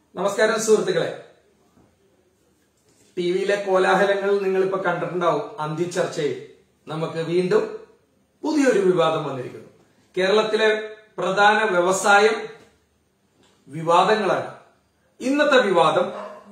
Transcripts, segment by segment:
നമസ്കാരം സുഹൃത്തുക്കളെ. ടിവിയിലെ കോലാഹലങ്ങൾ നിങ്ങളിപ്പോ കണ്ടിട്ടുണ്ടാവും. അന്തിച്ചർച്ചയിൽ നമുക്ക് വീണ്ടും പുതിയൊരു വിവാദം വന്നിരിക്കുന്നു. കേരളത്തിലെ പ്രധാന വ്യവസായം വിവാദങ്ങളാണ്. ഇന്നത്തെ വിവാദം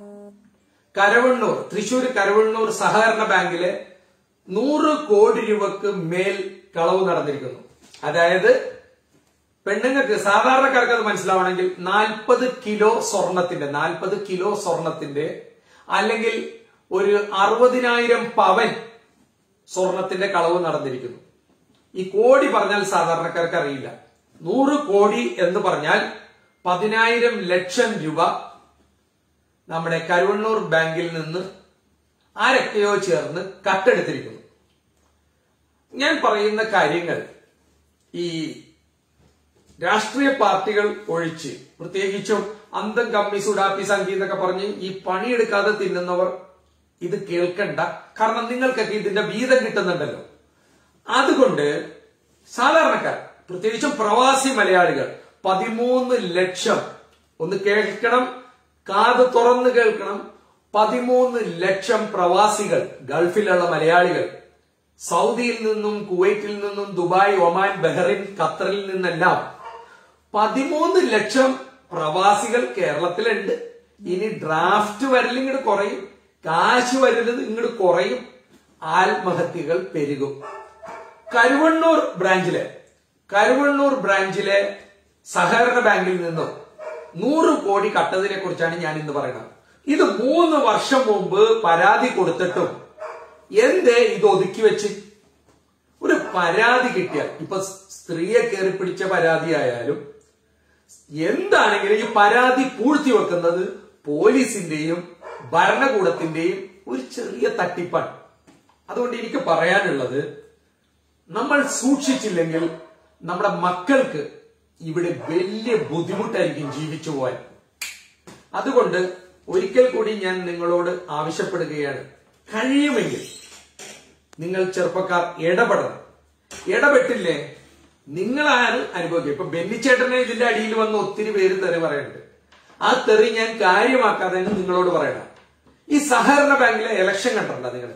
തൃശൂർ കരവണ്ണൂർ സഹകരണ ബാങ്കിലെ 100 കോടി രൂപക്ക് മേൽ കളവ് നടന്നിരിക്കുന്നു. അതായത് പെണ്ണുങ്ങൾക്ക് സാധാരണക്കാർക്ക് അത് മനസ്സിലാവണമെങ്കിൽ 40 കിലോ സ്വർണത്തിന്റെ അല്ലെങ്കിൽ ഒരു 60,000 പവൻ സ്വർണത്തിന്റെ കളവ് നടന്നിരിക്കുന്നു. ഈ കോടി പറഞ്ഞാൽ സാധാരണക്കാർക്ക് അറിയില്ല. 100 കോടി എന്ന് പറഞ്ഞാൽ 10,000 ലക്ഷം രൂപ നമ്മുടെ കരുവണ്ണൂർ ബാങ്കിൽ നിന്ന് ആരൊക്കെയോ ചേർന്ന് കട്ടെടുത്തിരിക്കുന്നു. ഞാൻ പറയുന്ന കാര്യങ്ങൾ ഈ രാഷ്ട്രീയ പാർട്ടികൾ ഒഴിച്ച്, പ്രത്യേകിച്ചും അന്തം കമ്മി സുഡാപ്പി സംഖ്യ എന്നൊക്കെ പറഞ്ഞ് ഈ പണിയെടുക്കാതെ തിന്നുന്നവർ ഇത് കേൾക്കണ്ട. കാരണം നിങ്ങൾക്കൊക്കെ ഇതിന്റെ വീതം കിട്ടുന്നുണ്ടല്ലോ. അതുകൊണ്ട് സാധാരണക്കാർ, പ്രത്യേകിച്ചും പ്രവാസി മലയാളികൾ 13 ലക്ഷം, ഒന്ന് കേൾക്കണം, കാത് തുറന്ന് കേൾക്കണം. 13 ലക്ഷം പ്രവാസികൾ, ഗൾഫിലുള്ള മലയാളികൾ, സൗദിയിൽ നിന്നും കുവൈറ്റിൽ നിന്നും ദുബായ്, ഒമാൻ, ബഹ്റിൻ, ഖത്തറിൽ നിന്നെല്ലാം 13 ലക്ഷം പ്രവാസികൾ കേരളത്തിലുണ്ട്. ഇനി ഡ്രാഫ്റ്റ് വരൽ ഇങ്ങോട്ട് കുറയും, കാശ് വരരുത് ഇങ്ങോട്ട് കുറയും, ആത്മഹത്യകൾ പെരുകും. കരുവണ്ണൂർ ബ്രാഞ്ചിലെ സഹകരണ ബാങ്കിൽ നിന്നും 100 കോടി കട്ടതിനെ കുറിച്ചാണ് ഞാൻ ഇന്ന് പറയുന്നത്. ഇത് 3 വർഷം മുമ്പ് പരാതി കൊടുത്തിട്ടും എന്തേ ഇത് ഒതുക്കി വെച്ച്? ഒരു പരാതി കിട്ടിയാൽ, ഇപ്പൊ സ്ത്രീയെ കയറി പിടിച്ച പരാതിയായാലും എന്താണെങ്കിലും ഈ പരാതി പൂഴ്ത്തി വെക്കുന്നത് പോലീസിന്റെയും ഭരണകൂടത്തിന്റെയും ഒരു ചെറിയ തട്ടിപ്പാണ്. അതുകൊണ്ട് എനിക്ക് പറയാനുള്ളത്, നമ്മൾ സൂക്ഷിച്ചില്ലെങ്കിൽ നമ്മുടെ മക്കൾക്ക് ഇവിടെ വലിയ ബുദ്ധിമുട്ടായിരിക്കും ജീവിച്ചു പോകാൻ. അതുകൊണ്ട് ഒരിക്കൽ കൂടി ഞാൻ നിങ്ങളോട് ആവശ്യപ്പെടുകയാണ്, കഴിയുമെങ്കിൽ നിങ്ങൾ ചെറുപ്പക്കാർ ഇടപെടണം. ഇടപെട്ടില്ലേ നിങ്ങളാണ് അനുഭവിക്കുക. ഇപ്പൊ ബെന്നിച്ചേട്ടനെ ഇതിന്റെ അടിയിൽ വന്ന് ഒത്തിരി പേര് തെറി പറയുന്നുണ്ട്. ആ തെറി ഞാൻ കാര്യമാക്കാതെ നിങ്ങളോട് പറയണം. ഈ സഹകരണ ബാങ്കിലെ ഇലക്ഷൻ കണ്ടിട്ടുണ്ടോ നിങ്ങൾ?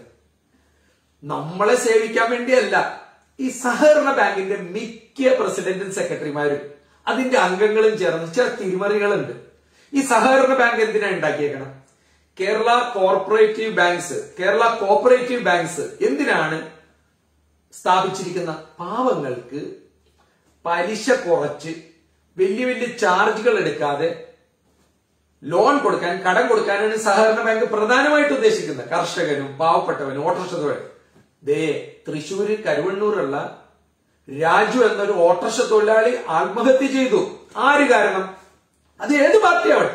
നമ്മളെ സേവിക്കാൻ വേണ്ടിയല്ല. ഈ സഹകരണ ബാങ്കിന്റെ മിക്ക പ്രസിഡന്റും സെക്രട്ടറിമാരും അതിന്റെ അംഗങ്ങളും ചേർന്ന് ചില തിരിമറികളുണ്ട്. ഈ സഹകരണ ബാങ്ക് എന്തിനാ ഉണ്ടാക്കിയേക്കണം? കേരള കോപ്പറേറ്റീവ് ബാങ്ക്സ് എന്തിനാണ് സ്ഥാപിച്ചിരിക്കുന്ന? പാവങ്ങൾക്ക് പലിശ കുറച്ച് വലിയ വലിയ ചാർജുകൾ എടുക്കാതെ ലോൺ കൊടുക്കാൻ, കടം കൊടുക്കാനാണ് സഹകരണ ബാങ്ക് പ്രധാനമായിട്ട് ഉദ്ദേശിക്കുന്നത്. കർഷകനും പാവപ്പെട്ടവനും ഓട്ടോറിക്ഷ തൊഴിലാളി. തൃശ്ശൂര് കരുവണ്ണൂരുള്ള രാജു എന്നൊരു ഓട്ടോറിക്ഷ തൊഴിലാളി ആത്മഹത്യ ചെയ്തു. ആര് കാരണം? അത് ഏത് പാർട്ടിയാവട്ടെ.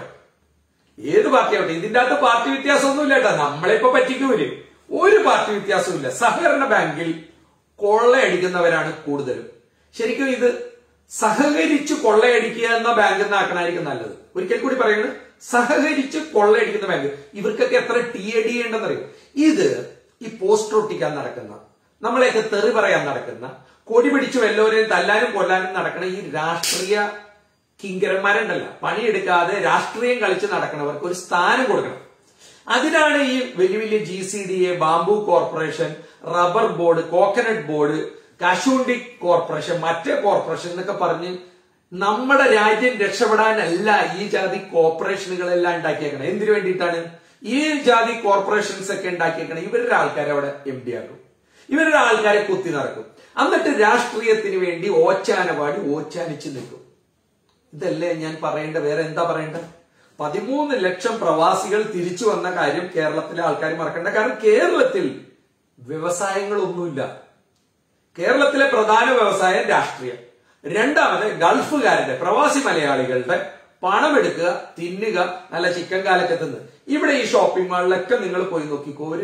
ഇതിന്റെ അകത്ത് പാർട്ടി വ്യത്യാസമൊന്നുമില്ല കേട്ടോ. നമ്മളിപ്പോ പറ്റിക്കൂല്. ഒരു പാർട്ടി വ്യത്യാസവും. സഹകരണ ബാങ്കിൽ കൊള്ളയടിക്കുന്നവരാണ് കൂടുതലും. ശരിക്കും ഇത് സഹകരിച്ച് കൊള്ളയടിക്കുക എന്ന ബാങ്കിൽ നിന്നാക്കണമായിരിക്കും നല്ലത്. ഒരിക്കൽ കൂടി പറയുന്നത്, സഹകരിച്ച് കൊള്ളയടിക്കുന്ന ബാങ്ക്. ഇവർക്കൊക്കെ എത്ര TAD ഉണ്ടെന്നറിയും. ഇത് ഈ പോസ്റ്റർ ഒട്ടിക്കാൻ നടക്കുന്ന, നമ്മളെയൊക്കെ തെറി പറയാൻ നടക്കുന്ന, കൊടി പിടിച്ചു എല്ലാവരെയും തല്ലാനും കൊല്ലാനും നടക്കണ ഈ രാഷ്ട്രീയ കിങ്കരന്മാരുണ്ടല്ല, പണിയെടുക്കാതെ രാഷ്ട്രീയം കളിച്ച് നടക്കണവർക്ക് ഒരു സ്ഥാനം കൊടുക്കണം. അതിനാണ് ഈ വലിയ വലിയ GCDA, bamboo corporation, rubber board, coconut board, കശുവണ്ടി കോർപ്പറേഷൻ, മറ്റേ കോർപ്പറേഷൻ എന്നൊക്കെ പറഞ്ഞ് നമ്മുടെ രാജ്യം രക്ഷപ്പെടാനല്ല ഈ ജാതി കോർപ്പറേഷനുകളെല്ലാം ഉണ്ടാക്കിയേക്കണം. എന്തിനു വേണ്ടിയിട്ടാണ് ഈ ജാതി കോർപ്പറേഷൻസ് ഒക്കെ ഉണ്ടാക്കിയേക്കണം? ഇവരുടെ ആൾക്കാരെ അവിടെ MD ആക്കും, ഇവരുടെ ആൾക്കാരെ കുത്തി നടക്കും. എന്നിട്ട് രാഷ്ട്രീയത്തിന് വേണ്ടി ഓച്ചാനപാടി ഓച്ചാനിച്ച് നിൽക്കും. ഇതല്ലേ ഞാൻ പറയേണ്ട? വേറെ എന്താ പറയേണ്ടത്? 13 ലക്ഷം പ്രവാസികൾ തിരിച്ചു വന്ന കാര്യം കേരളത്തിലെ ആൾക്കാർ മറക്കണ്ട. കാരണം കേരളത്തിൽ വ്യവസായങ്ങളൊന്നുമില്ല. കേരളത്തിലെ പ്രധാന വ്യവസായം രാഷ്ട്രീയം. രണ്ടാമത് ഗൾഫുകാരുടെ, പ്രവാസി മലയാളികളുടെ പണമെടുക്കുക, തിന്നുക, നല്ല ചിക്കൻ കാലൊക്കെ തിന്ന്. ഇവിടെ ഈ ഷോപ്പിംഗ് മാളിലൊക്കെ നിങ്ങൾ പോയി നോക്കിക്കോ, ഒരു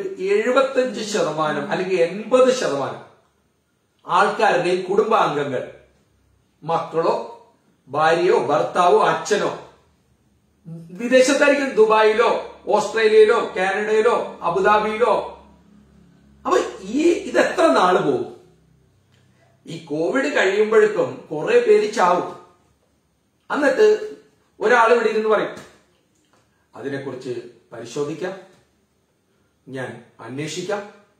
75% അല്ലെങ്കിൽ 80% ആൾക്കാരുടെയും കുടുംബാംഗങ്ങൾ, മക്കളോ ഭാര്യയോ ഭർത്താവോ അച്ഛനോ വിദേശത്തായിരിക്കും. ദുബായിലോ ഓസ്ട്രേലിയയിലോ കാനഡയിലോ അബുദാബിയിലോ. അപ്പൊ ഇതെത്ര നാള് പോകും? ഈ കോവിഡ് കഴിയുമ്പോഴേക്കും കുറെ പേര് ചാവും. എന്നിട്ട് ഒരാൾ ഇവിടെ ഇരുന്ന് പറയും, അതിനെക്കുറിച്ച് പരിശോധിക്കാം, ഞാൻ അന്വേഷിക്കാം.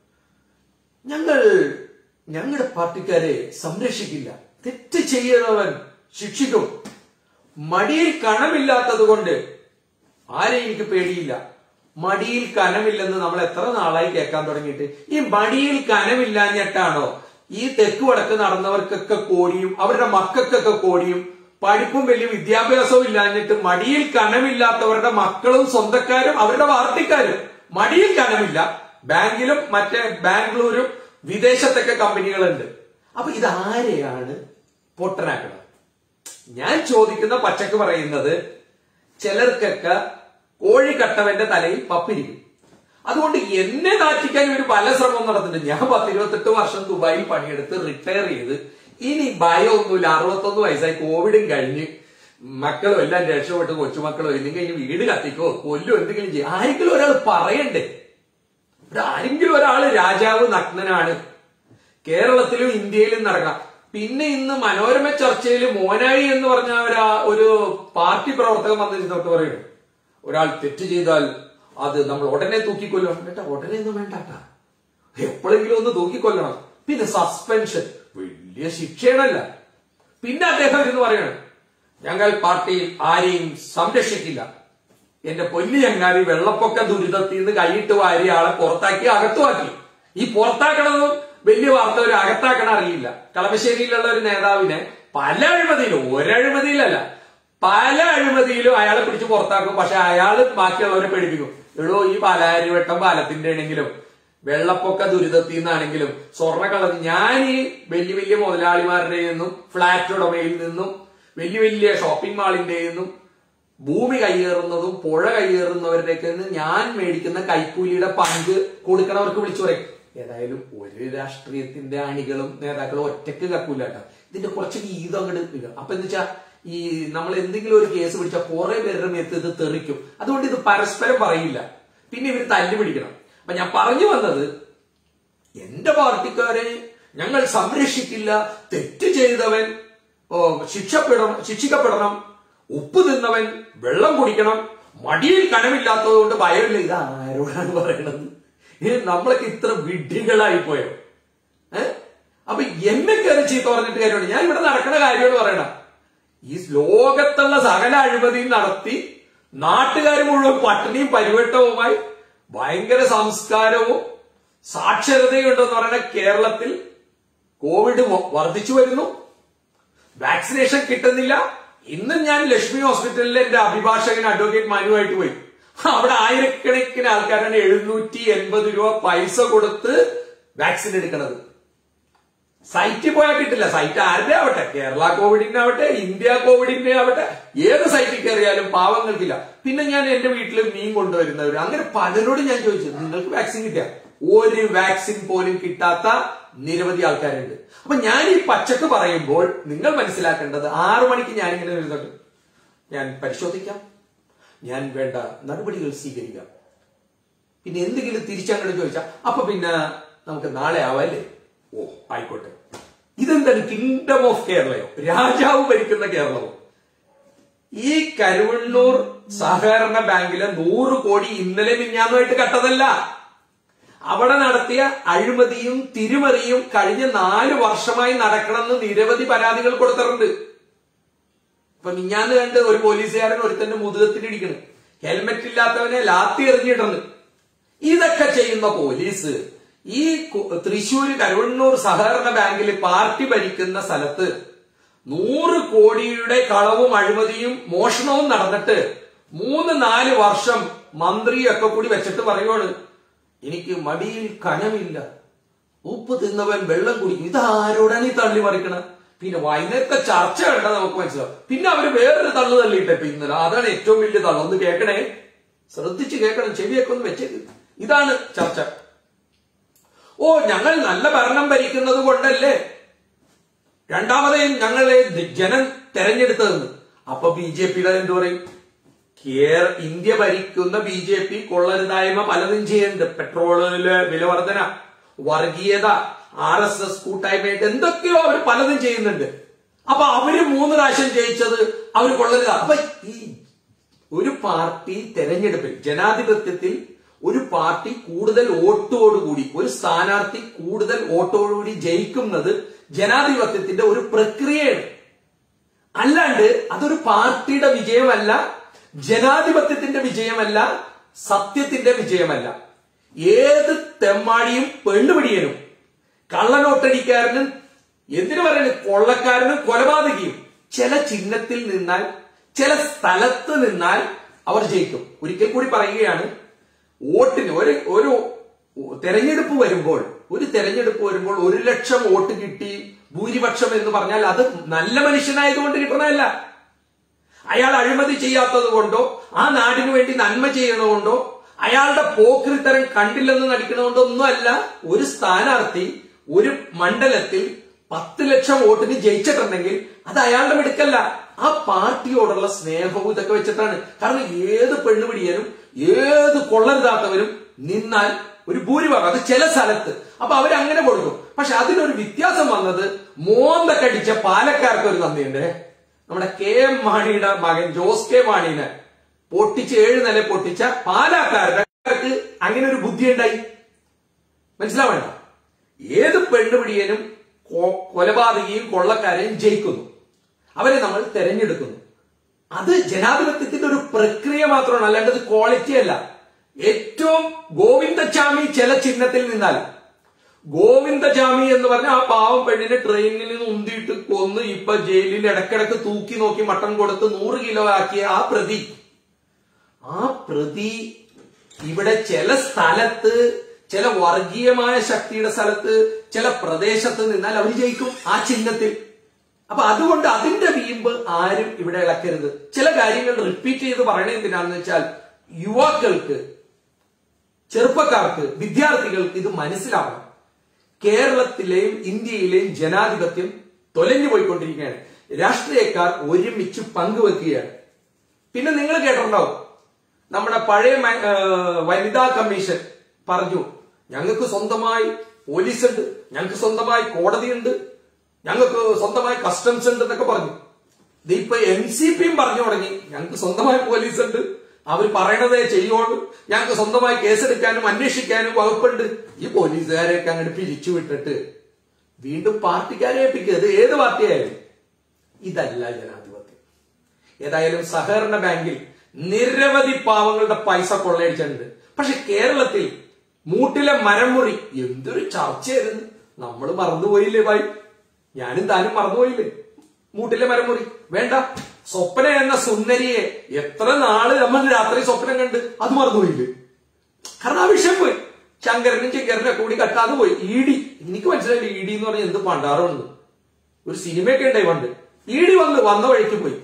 ഞങ്ങളുടെ പാർട്ടിക്കാരെ സംരക്ഷിക്കില്ല. തെറ്റ് ചെയ്യുന്നവൻ ശിക്ഷിക്കും. മടിയിൽ കനമില്ലാത്തത് കൊണ്ട് ആരെയും എനിക്ക് പേടിയില്ല. മടിയിൽ കനമില്ലെന്ന് നമ്മൾ എത്ര നാളായി കേൾക്കാൻ തുടങ്ങിയിട്ട്. ഈ മടിയിൽ കനമില്ലാഞ്ഞിട്ടാണോ ഈ തെക്ക് വടക്ക് നടന്നവർക്കൊക്കെ കോടിയും അവരുടെ മക്കൾക്കൊക്കെ കോടിയും പഠിപ്പും വലിയ വിദ്യാഭ്യാസവും ഇല്ലാഞ്ഞിട്ട് മടിയിൽ കനമില്ലാത്തവരുടെ മക്കളും സ്വന്തക്കാരും അവരുടെ പാർട്ടിക്കാരും മടിയിൽ കനമില്ല. ബാങ്കിലും മറ്റേ ബാംഗ്ലൂരും വിദേശത്തൊക്കെ കമ്പനികളുണ്ട്. അപ്പൊ ഇതാരെയാണ് പൊട്ടനാക്കുന്നത്? ഞാൻ ചോദിക്കുന്ന പച്ചക്ക് പറയുന്നത്, ചിലർക്കൊക്കെ കോഴിക്കട്ടവന്റെ തലയിൽ പപ്പിരിക്കും. അതുകൊണ്ട് എന്നെ നാറ്റിക്കാൻ ഇവർ പല ശ്രമവും നടത്തുന്നുണ്ട്. ഞാൻ 10-28 വർഷം ദുബായിൽ പണിയെടുത്ത് റിട്ടയർ ചെയ്ത് ഇനി ഭയമൊന്നുമില്ല. 61 വയസ്സായി, കോവിഡും കഴിഞ്ഞ് മക്കളും എല്ലാം രക്ഷപ്പെട്ട്, കൊച്ചുമക്കളും ഇല്ലെങ്കിൽ ഇനി വീട് കത്തിക്കോ കൊല്ലോ എന്തെങ്കിലും ചെയ്യും. ആരെങ്കിലും ഒരാൾ പറയണ്ടേ? ആരെങ്കിലും ഒരാൾ രാജാവ് നഗ്നനാണ് കേരളത്തിലും ഇന്ത്യയിലും നടക്കണം. പിന്നെ ഇന്ന് മനോരമ ചർച്ചയിൽ മോനായി എന്ന് പറഞ്ഞ ഒരു പാർട്ടി പ്രവർത്തകൻ വന്നിരുന്നോട്ട് പറയുന്നു, ഒരാൾ തെറ്റ് ചെയ്താൽ അത് നമ്മൾ ഉടനെ തൂക്കിക്കൊല്ലണം. കേട്ടാ, ഉടനെ ഒന്നും വേണ്ടാട്ടാ, എപ്പോഴെങ്കിലും ഒന്ന് തൂക്കിക്കൊല്ലണം. പിന്നെ സസ്പെൻഷൻ വലിയ ശിക്ഷയാണല്ല. പിന്നെ അദ്ദേഹം ഇരുന്ന് പറയണം, ഞങ്ങൾ പാർട്ടിയിൽ ആരെയും സംരക്ഷിക്കില്ല. എന്റെ പൊന്നു ചങ്ങാതി, വെള്ളപ്പൊക്ക ദുരിതത്തിൽ നിന്ന് കൈയിട്ട് വാരിയ ആളെ പുറത്താക്കി അകത്തുമാക്കി. ഈ പുറത്താക്കണമെന്നും വലിയ വാർത്ത, ഒരു അകത്താക്കണ അറിയില്ല. കളമശ്ശേരിയിലുള്ള ഒരു നേതാവിനെ പല അഴിമതിയിലും, ഒരഴിമതിയിലല്ല പല അഴിമതിയിലും അയാളെ പിടിച്ച് പുറത്താക്കും. പക്ഷെ അയാൾ ബാക്കിയുള്ളവരെ പേടിപ്പിക്കും. എടോ, ഈ പാലാരിവട്ടം പാലത്തിന്റെ ആണെങ്കിലും വെള്ളപ്പൊക്ക ദുരിതത്തിൽ നിന്നാണെങ്കിലും സ്വർണ്ണക്കളത്ത്, ഞാൻ ഈ വലിയ വലിയ മുതലാളിമാരുടെ നിന്നും ഫ്ളാറ്റ് ഉടമയിൽ നിന്നും വലിയ വലിയ ഷോപ്പിംഗ് മാളിന്റെ നിന്നും ഭൂമി കയ്യേറുന്നതും പുഴ കയ്യേറുന്നവരുടെയൊക്കെ നിന്ന് ഞാൻ മേടിക്കുന്ന കൈക്കൂലിയുടെ പങ്ക് കൊടുക്കണവർക്ക് വിളിച്ചു പറയും. ഏതായാലും ഒരു രാഷ്ട്രീയത്തിന്റെ അണികളും നേതാക്കളും ഒറ്റക്ക് കക്കൂല കേട്ടോ. ഇതിന്റെ കുറച്ച് ഗീതം അങ്ങോട്ട് ഇല്ല. അപ്പൊ എന്താ വെച്ചാ, ഈ നമ്മൾ എന്തെങ്കിലും ഒരു കേസ് പിടിച്ചാൽ കുറെ പേരുടെ മേത്ത് ഇത് തെറിക്കും. അതുകൊണ്ട് ഇത് പരസ്പരം പറയില്ല. പിന്നെ ഇവര് തല്ലു പിടിക്കണം. അപ്പൊ ഞാൻ പറഞ്ഞു വന്നത്, എന്റെ പാർട്ടിക്കാരെ ഞങ്ങൾ സംരക്ഷിക്കില്ല. തെറ്റ് ചെയ്തവൻ ശിക്ഷിക്കപ്പെടണം. ഉപ്പ് തിന്നവൻ വെള്ളം കുടിക്കണം. മടിയിൽ കനമില്ലാത്തത് കൊണ്ട് ഭയമില്ല. ഇത് ആരോടാണ് പറയണത്? നമ്മളൊക്കെ ഇത്ര വിഡ്ഢികളായി പോയോ? അപ്പൊ എന്നെ കയറി ചീത്ത പറഞ്ഞിട്ട് കാര്യമുണ്ട്. ഞാൻ ഇവിടെ നടക്കുന്ന കാര്യമാണ് പറയണം. ഈ ലോകത്തുള്ള സകല അഴിമതിയും നടത്തി നാട്ടുകാർ മുഴുവൻ പട്ടിണിയും പരിവട്ടവുമായി ഭയങ്കര സംസ്കാരവും സാക്ഷരതയും ഉണ്ടെന്ന് പറയുന്ന കേരളത്തിൽ കോവിഡ് വർദ്ധിച്ചു വരുന്നു. വാക്സിനേഷൻ കിട്ടുന്നില്ല. ഇന്നും ഞാൻ ലക്ഷ്മി ഹോസ്പിറ്റലിൽ എന്റെ അഭിഭാഷകൻ അഡ്വക്കേറ്റ് മനുവായിട്ട് പോയി. അവിടെ ആയിരക്കണക്കിന് ആൾക്കാരാണ് 780 രൂപ പൈസ കൊടുത്ത് വാക്സിൻ എടുക്കുന്നത്. സൈറ്റിൽ പോയാൽ കിട്ടില്ല. സൈറ്റ് ആരുടെ ആവട്ടെ, കേരള കോവിഡിന്റെ ആവട്ടെ, ഇന്ത്യ കോവിഡിന്റെ ആവട്ടെ, ഏത് സൈറ്റിൽ കയറിയാലും പാവങ്ങൾക്കില്ല. പിന്നെ ഞാൻ എന്റെ വീട്ടിൽ മീൻ കൊണ്ടുവരുന്നവർ, അങ്ങനെ പലരോട് ഞാൻ ചോദിച്ചു, നിങ്ങൾക്ക് വാക്സിൻ കിട്ടിയ? ഒരു വാക്സിൻ പോലും കിട്ടാത്ത നിരവധി ആൾക്കാരുണ്ട്. അപ്പൊ ഞാൻ ഈ പച്ചക്ക് പറയുമ്പോൾ നിങ്ങൾ മനസ്സിലാക്കേണ്ടത്, 6 മണിക്ക് ഞാനിങ്ങനെ വരുന്നുണ്ട്, ഞാൻ പരിശോധിക്കാം, ഞാൻ വേണ്ട നടപടികൾ സ്വീകരിക്കാം. പിന്നെ എന്തെങ്കിലും തിരിച്ചങ്ങോട്ട് ചോദിച്ചാൽ അപ്പൊ പിന്നെ നമുക്ക് നാളെ ആവാല്ലേ? ഓ ആയിക്കോട്ടെ. ഇതെന്താണ് കിങ്ഡം ഓഫ് കേരളയോ? രാജാവ് ഭരിക്കുന്ന കേരളമോ? ഈ കരുവണ്ണൂർ സഹകരണ ബാങ്കിലെ 100 കോടി ഇന്നലെ മിഞ്ഞാന്നുമായിട്ട് കട്ടതല്ല. അവിടെ നടത്തിയ അഴിമതിയും തിരിമറിയും കഴിഞ്ഞ 4 വർഷമായി നടക്കണമെന്ന് നിരവധി പരാതികൾ കൊടുത്തിട്ടുണ്ട്. ഇപ്പൊ മിഞ്ഞാന്ന് കണ്ട് ഒരു പോലീസുകാരൻ ഒരുത്തന്റെ മുതുകത്തിലിടിക്കണം, ഹെൽമെറ്റ് ഇല്ലാത്തവനെ ലാത്തി എറിഞ്ഞിട്ടുണ്ട്. ഇതൊക്കെ ചെയ്യുന്ന പോലീസ് ഈ തൃശ്ശൂര് കരുവണ്ണൂർ സഹകരണ ബാങ്കിൽ പാർട്ടി ഭരിക്കുന്ന സ്ഥലത്ത് 100 കോടിയുടെ കളവും അഴിമതിയും മോഷണവും നടന്നിട്ട് 3-4 വർഷം മന്ത്രിയൊക്കെ കൂടി വെച്ചിട്ട് പറയുവാണ്, എനിക്ക് മടിയിൽ കനമില്ല, ഉപ്പ് തിന്നവൻ വെള്ളം കുടിക്കും. ഇതാരോടാണ് ഈ തള്ളി മറിക്കണത്? പിന്നെ വൈകുന്നേരത്തെ ചർച്ച കണ്ടാൽ നമുക്ക് മനസ്സിലാവും. പിന്നെ അവര് വേറൊരു തള്ളു തള്ളിയിട്ടെ ഇന്നലെ, അതാണ് ഏറ്റവും വലിയ തള്ളു. ഒന്ന് കേൾക്കണേ, ശ്രദ്ധിച്ച് കേൾക്കണം, ചെവിയൊക്കെ ഒന്ന് വെച്ചേക്ക്. ഇതാണ് ചർച്ച. ഓ, ഞങ്ങൾ നല്ല ഭരണം ഭരിക്കുന്നത് കൊണ്ടല്ലേ രണ്ടാമതേയും ഞങ്ങളെ ജനം തെരഞ്ഞെടുത്തതെന്ന്. അപ്പൊ BJPയുടെ എന്തു പറയും? ഇന്ത്യ ഭരിക്കുന്ന BJP കൊള്ളരുതായ്മ പലതും ചെയ്യുന്നുണ്ട്. പെട്രോളില് വിലവർധന, വർഗീയത, RSS കൂട്ടായ്മയായിട്ട് എന്തൊക്കെയോ അവർ പലതും ചെയ്യുന്നുണ്ട്. അപ്പൊ അവര് 3 പ്രാവശ്യം ജയിച്ചത് അവര് കൊള്ളരുതാ. അപ്പൊ ഈ ഒരു പാർട്ടി തെരഞ്ഞെടുപ്പിൽ, ജനാധിപത്യത്തിൽ ഒരു പാർട്ടി കൂടുതൽ വോട്ടോടുകൂടി, ഒരു സ്ഥാനാർത്ഥി കൂടുതൽ വോട്ടോടുകൂടി ജയിക്കുന്നത് ജനാധിപത്യത്തിന്റെ ഒരു പ്രക്രിയയാണ്. അല്ലാണ്ട് അതൊരു പാർട്ടിയുടെ വിജയമല്ല, ജനാധിപത്യത്തിന്റെ വിജയമല്ല, സത്യത്തിന്റെ വിജയമല്ല. ഏത് തെമ്മാടിയും പെണ്ണുപിടിയനും കള്ളനോട്ടടിക്കാരനും എന്തിനു പറയുന്നത് കൊള്ളക്കാരനും കൊലപാതകിയും ചില ചിഹ്നത്തിൽ നിന്നാൽ, ചില സ്ഥലത്ത് നിന്നാൽ അവർ ജയിക്കും. ഒരിക്കൽ കൂടി പറയുകയാണ്, വോട്ടിന് ഒരു തെരഞ്ഞെടുപ്പ് വരുമ്പോൾ 1 ലക്ഷം വോട്ട് കിട്ടി ഭൂരിപക്ഷം എന്ന് പറഞ്ഞാൽ അത് നല്ല മനുഷ്യനായതുകൊണ്ട് കിട്ടണമല്ല. അയാൾ അഴിമതി ചെയ്യാത്തത് കൊണ്ടോ, ആ നാടിനു വേണ്ടി നന്മ ചെയ്യണതുകൊണ്ടോ, അയാളുടെ പോക്രിത്തരം കണ്ടില്ലെന്ന് നടിക്കണതുകൊണ്ടോ ഒന്നുമല്ല ഒരു സ്ഥാനാർത്ഥി ഒരു മണ്ഡലത്തിൽ 10 ലക്ഷം വോട്ടിന് ജയിച്ചിട്ടുണ്ടെങ്കിൽ അത് അയാളുടെ മിടുക്കല്ല, ആ പാർട്ടിയോടുള്ള സ്നേഹവും ഇതൊക്കെ വെച്ചിട്ടാണ്. കാരണം ഏത് പെണ്ണുപിടിയനും ഏത് കൊള്ളരുതാത്തവരും നിന്നാൽ ഒരു ഭൂരിഭാഗം, അത് ചില സ്ഥലത്ത് അപ്പൊ അവരങ്ങനെ കൊടുക്കും. പക്ഷെ അതിനൊരു വ്യത്യാസം വന്നത് മോന്തക്കടിച്ച പാലക്കാർക്ക് ഒരു നന്ദിയുണ്ട്. നമ്മുടെ KM മാണിയുടെ മകൻ ജോസ് കെ മാണീനെ പൊട്ടിച്ച് 7 നില പൊട്ടിച്ച പാലക്കാർക്ക് അങ്ങനെ ഒരു ബുദ്ധി ഉണ്ടായി. മനസ്സിലാവേണ്ട, ഏത് പെണ്ണുപിടിയനും കൊലപാതകയും കൊള്ളക്കാരെയും ജയിക്കുന്നു, അവരെ നമ്മൾ തെരഞ്ഞെടുക്കുന്നു. അത് ജനാധിപത്യത്തിന്റെ ഒരു പ്രക്രിയ മാത്രമാണ്, അല്ലാണ്ട് അത് ക്വാളിറ്റി അല്ല. ഏറ്റവും ഗോവിന്ദചാമി ചില ചിഹ്നത്തിൽ നിന്നാൽ, ഗോവിന്ദചാമി എന്ന് പറഞ്ഞ ആ പാവം പെണ്ണിനെ ട്രെയിനിൽ നിന്ന് ഉന്തിയിട്ട് കൊന്ന് ഇപ്പൊ ജയിലിൽ ഇടക്കിടക്ക് തൂക്കി നോക്കി മട്ടൺ കൊടുത്ത് 100 കിലോ ആക്കിയ ആ പ്രതി ഇവിടെ ചില സ്ഥലത്ത്, ചില വർഗീയമായ ശക്തിയുടെ സ്ഥലത്ത്, ചില പ്രദേശത്ത് നിന്നാൽ അവർ ജയിക്കും ആ ചിഹ്നത്തിൽ. അപ്പൊ അതുകൊണ്ട് അതിന്റെ വീമ്പ് ആരും ഇവിടെ ഇളക്കരുത്. ചില കാര്യങ്ങൾ റിപ്പീറ്റ് ചെയ്ത് പറയണത് എന്തിനാണെന്ന് വെച്ചാൽ യുവാക്കൾക്ക്, ചെറുപ്പക്കാർക്ക്, വിദ്യാർത്ഥികൾക്ക് ഇത് മനസ്സിലാവണം. കേരളത്തിലെയും ഇന്ത്യയിലെയും ജനാധിപത്യം തൊലഞ്ഞു പോയിക്കൊണ്ടിരിക്കുകയാണ്. രാഷ്ട്രീയക്കാർ ഒരുമിച്ച് പങ്കുവെക്കുകയാണ്. പിന്നെ നിങ്ങൾ കേട്ടിട്ടുണ്ടാവും, നമ്മുടെ പഴയ വനിതാ കമ്മീഷൻ പറഞ്ഞു ഞങ്ങൾക്ക് സ്വന്തമായി പോലീസുണ്ട്, ഞങ്ങൾക്ക് സ്വന്തമായി കോടതിയുണ്ട്, ഞങ്ങൾക്ക് സ്വന്തമായി കസ്റ്റംസ് ഉണ്ട് എന്നൊക്കെ പറഞ്ഞു. ഇതിപ്പോ NCPയും പറഞ്ഞു തുടങ്ങി ഞങ്ങൾക്ക് സ്വന്തമായി പോലീസുണ്ട്, അവർ പറയണതേ ചെയ്യുള്ളൂ, ഞങ്ങൾക്ക് സ്വന്തമായി കേസെടുക്കാനും അന്വേഷിക്കാനും വകുപ്പുണ്ട്. ഈ പോലീസുകാരെയൊക്കെ അങ്ങോട്ട് പിരിച്ചുവിട്ടിട്ട് വീണ്ടും പാർട്ടിക്കാരെ ഏൽപ്പിക്കരുത്, ഏത് പാർട്ടിയായാലും. ഇതല്ല ജനാധിപത്യം. ഏതായാലും സഹകരണ ബാങ്കിൽ നിരവധി പാവങ്ങളുടെ പൈസ കൊള്ളയടിച്ചിട്ടുണ്ട്. പക്ഷെ കേരളത്തിൽ മൂട്ടിലെ മരംമുറി എന്തൊരു ചർച്ചയായിരുന്നു. നമ്മൾ മറന്നുപോയില്ലേ ഭായി, ഞാനും താനും മറന്നുപോയില്ലേ മൂട്ടിലെ മരംമുറി? വേണ്ട, സ്വപ്ന എന്ന സുന്ദരിയെ എത്ര നാള് നമ്മൾ രാത്രി സ്വപ്നം കണ്ട്, അത് മറന്നുപോയില്ലേ? കാരണം ആ വിഷയം പോയി. ശങ്കരനും ചിങ്കരനെ കൂടി കട്ടാതെ പോയി. ED, എനിക്ക് മനസ്സിലായില്ല ED എന്ന് പറഞ്ഞാൽ എന്ത് പണ്ടാറുണ്ട്. ഒരു സിനിമയൊക്കെ ഉണ്ടായി പണ്ട്. ED വന്ന വഴിക്ക് പോയി.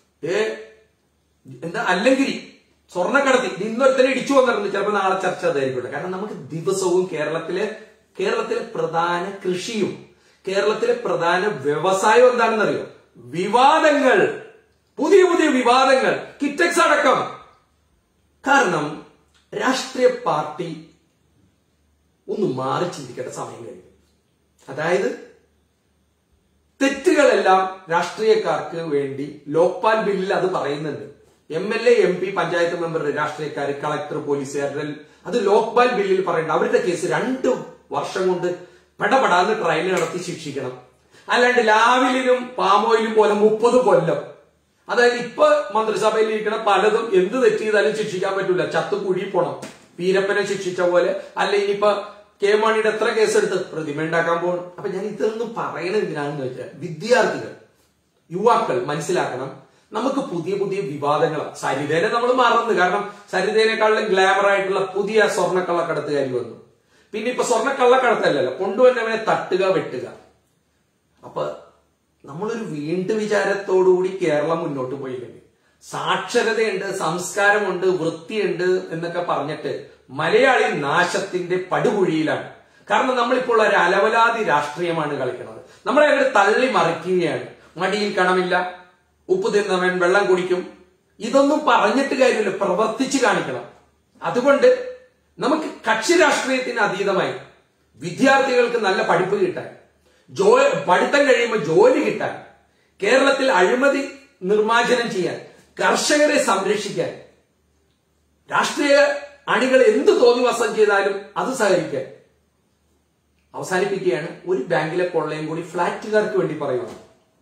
എന്താ അല്ലങ്കിരി സ്വർണ്ണക്കടത്തി ഇന്നൊരുത്തനെ ഇടിച്ചു വന്നിട്ടുണ്ട്. ചിലപ്പോൾ നാളെ ചർച്ച അതായിരിക്കട്ടെ. കാരണം നമുക്ക് ദിവസവും കേരളത്തിലെ പ്രധാന കൃഷിയും കേരളത്തിലെ പ്രധാന വ്യവസായം എന്താണെന്നറിയോ? വിവാദങ്ങൾ, പുതിയ വിവാദങ്ങൾ, കിറ്റക്സ് അടക്കം. കാരണം രാഷ്ട്രീയ പാർട്ടി ഒന്ന് മാറി ചിന്തിക്കേണ്ട സമയം കഴിഞ്ഞു. അതായത് തെറ്റുകളെല്ലാം രാഷ്ട്രീയക്കാർക്ക് വേണ്ടി ലോക്പാൽ ബില്ലിൽ അത് പറയുന്നുണ്ട്. MLA, MP, പഞ്ചായത്ത് മെമ്പർ, രാഷ്ട്രീയക്കാർ, കളക്ടർ, പോലീസുകാരുടെ അത് ലോക്പാൽ ബില്ലിൽ പറയുന്നുണ്ട്. അവരുടെ കേസ് 2 വർഷം കൊണ്ട് പെടപെടാന്ന് ട്രയൽ നടത്തി ശിക്ഷിക്കണം. അല്ലാണ്ട് ലാവിലും പാമോയിലും പോലെ 30 കൊല്ലം. അതായത് ഇപ്പൊ മന്ത്രിസഭയിൽ ഇരിക്കുന്ന പലതും എന്ത് തെറ്റ് ചെയ്താലും ശിക്ഷിക്കാൻ പറ്റൂല, ചത്തു കുഴി പോണം. വീരപ്പനെ ശിക്ഷിച്ച പോലെ. അല്ല ഇനിയിപ്പൊ KM മാണിയുടെ എത്ര കേസെടുത്ത് പ്രതിമ ഉണ്ടാക്കാൻ പോകണം. അപ്പൊ ഞാൻ ഇതൊന്നും പറയണത് എന്തിനാണെന്ന് വെച്ചാൽ വിദ്യാർത്ഥികൾ, യുവാക്കൾ മനസ്സിലാക്കണം, നമുക്ക് പുതിയ വിവാദങ്ങളാണ്. സരിതേനെ നമ്മൾ മറന്നു. കാരണം സരിതേനെക്കാളും ഗ്ലാമർ ആയിട്ടുള്ള പുതിയ സ്വർണ്ണക്കള്ളക്കടത്തുകാരി വന്നു. പിന്നെ ഇപ്പൊ സ്വർണ്ണക്കള്ളക്കടത്തല്ലല്ലോ, കൊണ്ടുവന്നവനെ തട്ടുക, വെട്ടുക. അപ്പൊ നമ്മളൊരു വീണ്ടും വിചാരത്തോടുകൂടി കേരളം മുന്നോട്ട് പോയില്ലെങ്കിൽ, സാക്ഷരതയുണ്ട്, സംസ്കാരമുണ്ട്, വൃത്തിയുണ്ട് എന്നൊക്കെ പറഞ്ഞിട്ട് മലയാളി നാശത്തിന്റെ പടുകുഴിയിലാണ്. കാരണം നമ്മളിപ്പോൾ ഒരു അലവലാതി രാഷ്ട്രീയമാണ് കളിക്കുന്നത്. നമ്മളെ അങ്ങോട്ട് തള്ളി മറിക്കുകയാണ്. മടിയിൽ കണമില്ല, ഉപ്പ് തിന്നവൻ വെള്ളം കുടിക്കും. ഇതൊന്നും പറഞ്ഞിട്ട് കാര്യമില്ല, പ്രവർത്തിച്ച് കാണിക്കണം. അതുകൊണ്ട് നമുക്ക് കക്ഷി രാഷ്ട്രീയത്തിന് അതീതമായി വിദ്യാർത്ഥികൾക്ക് നല്ല പഠിപ്പ് കിട്ടാൻ, പഠിത്തം കഴിയുമ്പോൾ ജോലി കിട്ടാൻ, കേരളത്തിൽ അഴിമതി നിർമ്മാർജ്ജനം ചെയ്യാൻ, കർഷകരെ സംരക്ഷിക്കാൻ രാഷ്ട്രീയ അണികൾ എന്ത് തോന്നിവാസം ചെയ്താലും അത് സഹകരിക്കാൻ. അവസാനിപ്പിക്കുകയാണ്. ഒരു ബാങ്കിലെ കൊള്ളയും കൂടി ഫ്ളാറ്റുകാർക്ക് വേണ്ടി പറയുവാണ്.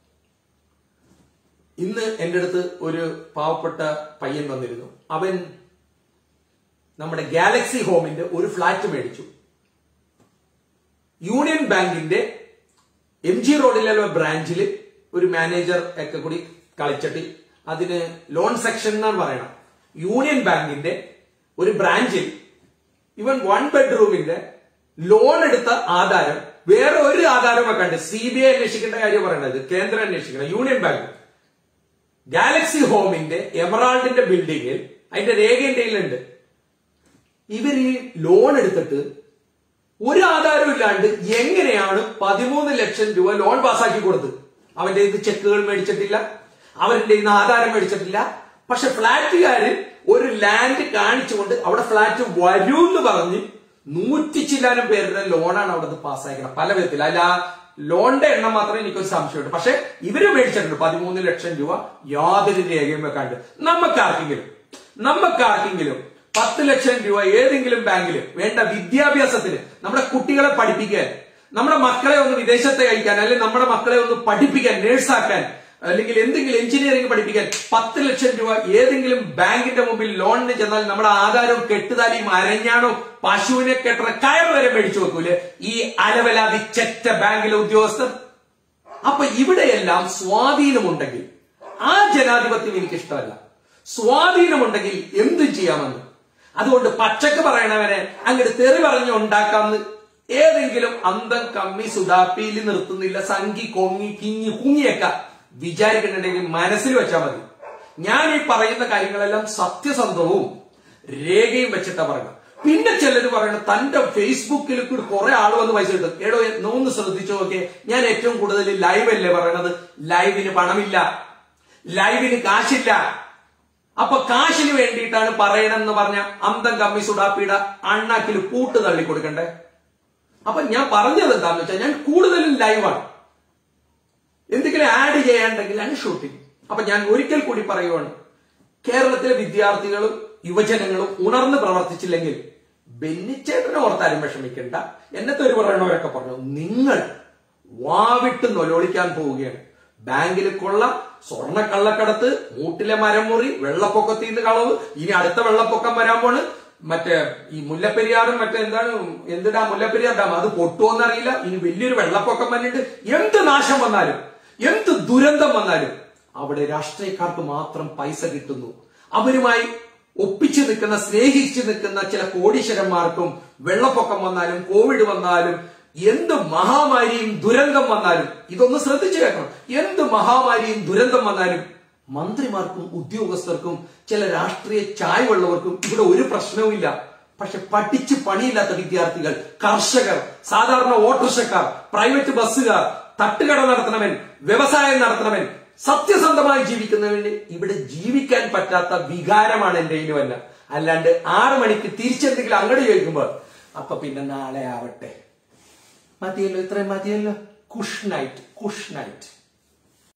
ഇന്ന് എന്റെ അടുത്ത് ഒരു പാവപ്പെട്ട പയ്യൻ വന്നിരുന്നു. അവൻ നമ്മുടെ ഗാലക്സി ഹോമിന്റെ ഒരു ഫ്ളാറ്റ് മേടിച്ചു. യൂണിയൻ ബാങ്കിന്റെ MG റോഡിലുള്ള ബ്രാഞ്ചിൽ ഒരു മാനേജർ ഒക്കെ കൂടി കളിച്ചിട്ട് അതിന് ലോൺ സെക്ഷൻ എന്നാണ് പറയണം. യൂണിയൻ ബാങ്കിന്റെ ഒരു ബ്രാഞ്ചിൽ ഇവൻ 1 ബെഡ്റൂമിന്റെ ലോൺ എടുത്ത ആധാരം വേറെ ഒരു ആധാരം വെക്കാണ്ട് CBI അന്വേഷിക്കേണ്ട കാര്യം പറയണത്, കേന്ദ്രം അന്വേഷിക്കണം. യൂണിയൻ ബാങ്ക് ഗാലക്സി ഹോമിന്റെ എമറാൾഡിന്റെ ബിൽഡിങ്ങിൽ അതിന്റെ രേഖ എന്റെ കയ്യിലുണ്ട്. ഇവർ ഈ ലോൺ എടുത്തിട്ട് ഒരു ആധാരവും ഇല്ലാണ്ട് എങ്ങനെയാണ് 13 ലക്ഷം രൂപ ലോൺ പാസ്സാക്കി കൊടുത്തത്? അവന്റെ ഇത് ചെക്കുകൾ മേടിച്ചിട്ടില്ല, അവരുടെ ഇന്ന് ആധാരം മേടിച്ചിട്ടില്ല. പക്ഷെ ഫ്ളാറ്റുകാര് ഒരു ലാൻഡ് കാണിച്ചുകൊണ്ട് അവിടെ ഫ്ളാറ്റ് വരൂന്ന് പറഞ്ഞ് 100 ചില്ലാനം പേരുടെ ലോണാണ് അവിടെ പാസ്സാക്കണം പല വിധത്തിൽ. അല്ല, ലോണിന്റെ എണ്ണം മാത്രമേ എനിക്കൊരു സംശയമുണ്ട്. പക്ഷെ ഇവര് മേടിച്ചിട്ടുണ്ട് 13 ലക്ഷം രൂപ യാതൊരു രേഖയും വെക്കാണ്ട്. നമുക്കാർക്കെങ്കിലും 10 ലക്ഷം രൂപ ഏതെങ്കിലും ബാങ്കിൽ വേണ്ട വിദ്യാഭ്യാസത്തിന്, നമ്മുടെ കുട്ടികളെ പഠിപ്പിക്കാൻ, നമ്മുടെ മക്കളെ ഒന്ന് വിദേശത്തെ അയക്കാൻ, അല്ലെങ്കിൽ നമ്മുടെ മക്കളെ ഒന്ന് പഠിപ്പിക്കാൻ, നേഴ്സാക്കാൻ, അല്ലെങ്കിൽ എന്തെങ്കിലും എഞ്ചിനീയറിംഗ് പഠിപ്പിക്കാൻ 10 ലക്ഷം രൂപ ഏതെങ്കിലും ബാങ്കിന്റെ മുമ്പിൽ ലോണിന് ചെന്നാൽ നമ്മുടെ ആധാരവും കെട്ടുതാലിയും അരഞ്ഞാണോ പശുവിനെ കെട്ടണ കയർ വരെ മേടിച്ചു വെക്കൂലേ ഈ അലവലാതി ചെറ്റ ബാങ്കിലെ ഉദ്യോഗസ്ഥർ? അപ്പൊ ഇവിടെയെല്ലാം സ്വാധീനമുണ്ടെങ്കിൽ ആ ജനാധിപത്യം എനിക്കിഷ്ടമല്ല. സ്വാധീനമുണ്ടെങ്കിൽ എന്തും ചെയ്യാമെന്ന്. അതുകൊണ്ട് പച്ചക്ക് പറയണവനെ അങ്ങോട്ട് തെറി പറഞ്ഞ് ഉണ്ടാക്കാമെന്ന് ഏതെങ്കിലും അന്തം കമ്മി സുഡാപ്പിയിൽ നിർത്തുന്നില്ല, സംഘി കൊങ്ങി കിങ്ങി കുങ്ങിയൊക്കെ വിചാരിക്കുന്നുണ്ടെങ്കിൽ മനസ്സിൽ വെച്ചാൽ മതി. ഞാൻ ഈ പറയുന്ന കാര്യങ്ങളെല്ലാം സത്യസന്ധവും രേഖയും വെച്ചിട്ടാ പറയണം. പിന്നെ ചിലര് പറയണം തന്റെ ഫേസ്ബുക്കിൽ കൂടി കുറെ ആള് വന്ന് പൈസ കിട്ടും. എടോ ഒന്ന് ശ്രദ്ധിച്ചു നോക്കിയേ, ഞാൻ ഏറ്റവും കൂടുതൽ ലൈവ് അല്ലേ പറയണത്. ലൈവിന് പണമില്ല, ലൈവിന് കാശില്ല. അപ്പൊ കാശിന് വേണ്ടിയിട്ടാണ് പറയണമെന്ന് പറഞ്ഞ അന്തം കമ്മി സുഡാപ്പിയുടെ അണ്ണാക്കിൽ പൂട്ട് തള്ളി കൊടുക്കണ്ടേ? അപ്പൊ ഞാൻ പറഞ്ഞത് എന്താന്ന് വെച്ചാൽ ഞാൻ കൂടുതലും ലൈവാണ്. എന്തെങ്കിലും ആഡ് ചെയ്യാണ്ടെങ്കിലാണ് ഷൂട്ടിംഗ്. അപ്പൊ ഞാൻ ഒരിക്കൽ കൂടി പറയുവാണ്, കേരളത്തിലെ വിദ്യാർത്ഥികളും യുവജനങ്ങളും ഉണർന്ന് പ്രവർത്തിച്ചില്ലെങ്കിൽ ബെന്നിച്ചേട്ടനെ ഓർത്താരും വിഷമിക്കണ്ട. എന്നത്തെ ഒരു പറയണവരൊക്കെ പറഞ്ഞു, നിങ്ങൾ വാവിട്ട് നൊലോളിക്കാൻ പോവുകയാണ്. ബാങ്കിൽ കൊള്ള, സ്വർണ്ണ കള്ളക്കടത്ത്, മൂട്ടിലെ മരം മുറി, വെള്ളപ്പൊക്കത്തിൽ നിന്ന് കളവ്, ഇനി അടുത്ത വെള്ളപ്പൊക്കം വരാൻ പോണ്. മറ്റേ ഈ മുല്ലപ്പെരിയാറും എന്തിനാ മുല്ലപ്പെരിയാർ ഡാം അത് പൊട്ടുവോന്നറിയില്ല. ഇനി വലിയൊരു വെള്ളപ്പൊക്കം വന്നിട്ട് എന്ത് നാശം വന്നാലും, എന്ത് ദുരന്തം വന്നാലും അവിടെ രാഷ്ട്രീയക്കാർക്ക് മാത്രം പൈസ കിട്ടുന്നു. അവരുമായി ഒപ്പിച്ചു നിൽക്കുന്ന, സ്നേഹിച്ചു നിൽക്കുന്ന ചില കോടീശ്വരന്മാർക്കും വെള്ളപ്പൊക്കം വന്നാലും കോവിഡ് വന്നാലും എന്ത് മഹാമാരിയും ദുരന്തം വന്നാലും, ഇതൊന്ന് ശ്രദ്ധിച്ചു കേൾക്കണം, എന്ത് മഹാമാരിയും ദുരന്തം വന്നാലും മന്ത്രിമാർക്കും ഉദ്യോഗസ്ഥർക്കും ചില രാഷ്ട്രീയ ചായ്വുള്ളവർക്കും ഇവിടെ ഒരു പ്രശ്നവുമില്ല. പക്ഷെ പഠിച്ച് പണിയില്ലാത്ത വിദ്യാർത്ഥികൾ, കർഷകർ, സാധാരണ ഓട്ടോറിക്ഷക്കാർ, പ്രൈവറ്റ് ബസ്സുകാർ, തട്ടുകട നടത്തണവൻ, വ്യവസായം നടത്തണവൻ, സത്യസന്ധമായി ജീവിക്കുന്നവന് ഇവിടെ ജീവിക്കാൻ പറ്റാത്ത വികാരമാണ് എന്റെ കയ്യിലുമല്ല. അല്ലാണ്ട് 6 മണിക്ക് തിരിച്ചെന്തെങ്കിലും അങ്ങോട്ട് ചോദിക്കുമ്പോൾ അപ്പൊ പിന്നെ നാളെ ആവട്ടെ, മതിയല്ലോ, ഇത്രയും മതിയല്ലോ, കുഷ് നൈറ്റ്.